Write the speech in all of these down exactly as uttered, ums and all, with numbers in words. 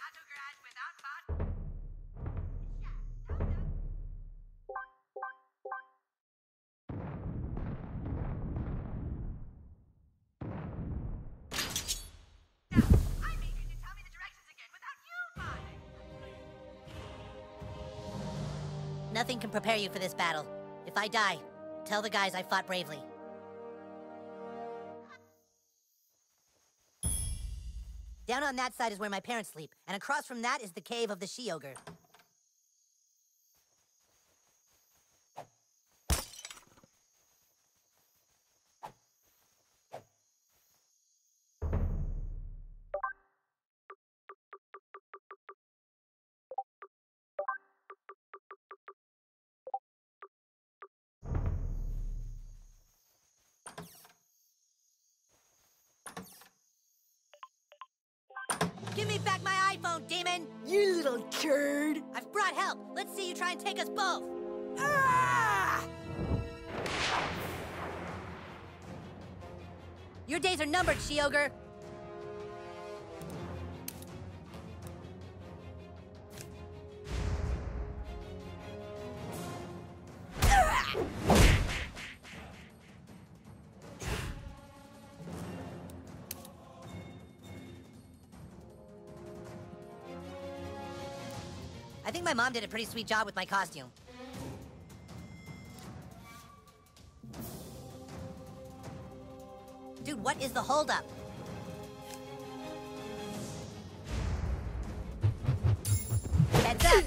Nothing can prepare you for this battle. If I die, tell the guys I fought bravely. Down on that side is where my parents sleep, and across from that is the cave of the she-ogre. Give me back my iPhone, demon! You little turd! I've brought help! Let's see you try and take us both! Ah! Your days are numbered, she-ogre! I think my mom did a pretty sweet job with my costume. Dude, what is the holdup? Heads up!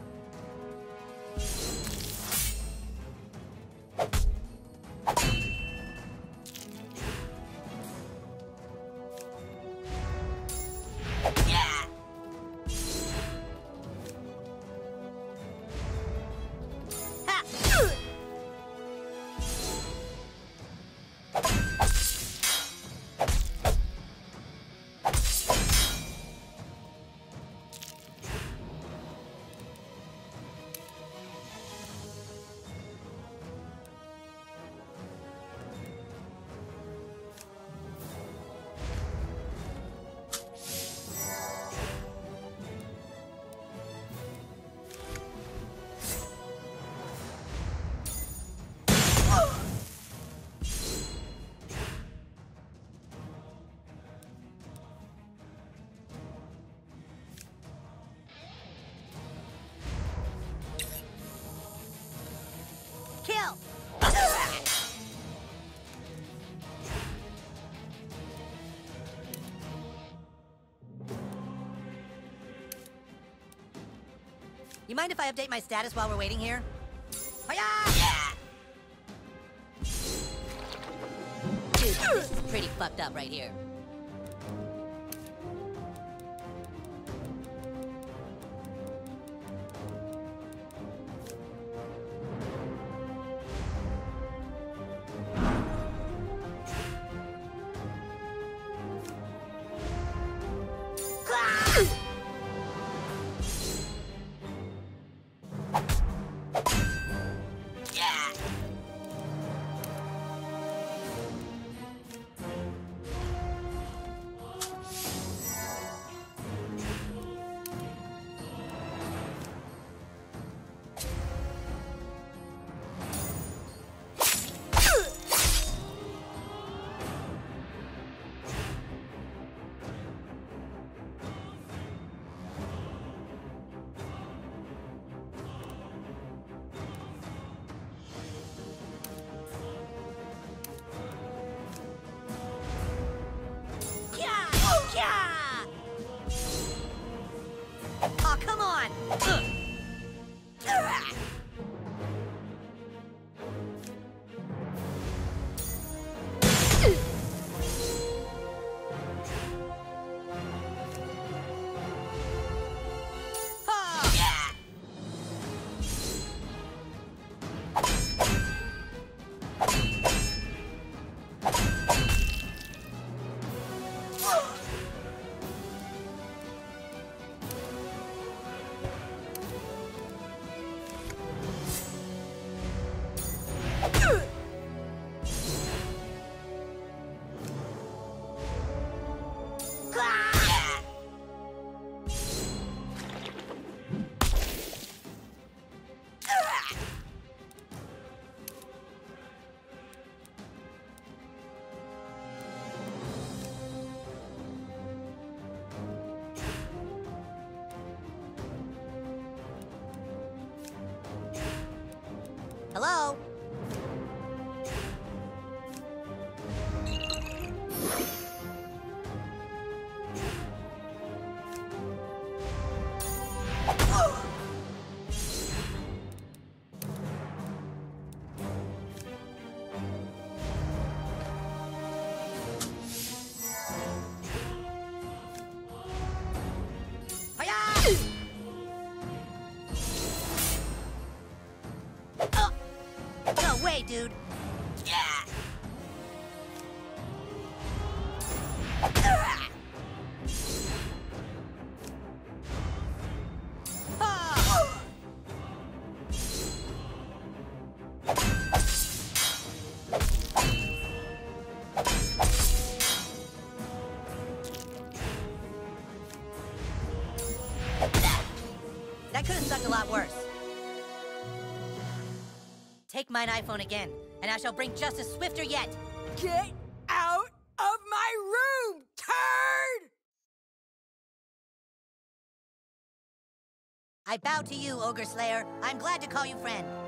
Kill! You mind if I update my status while we're waiting here? Hi-ya! Dude, this is pretty fucked up right here. Oh, come on! Ugh. Hello? No way, dude. Yeah. That could have sucked a lot worse. Take mine iPhone again, and I shall bring justice swifter yet. Get out of my room, turd! I bow to you, Ogre Slayer. I'm glad to call you friend.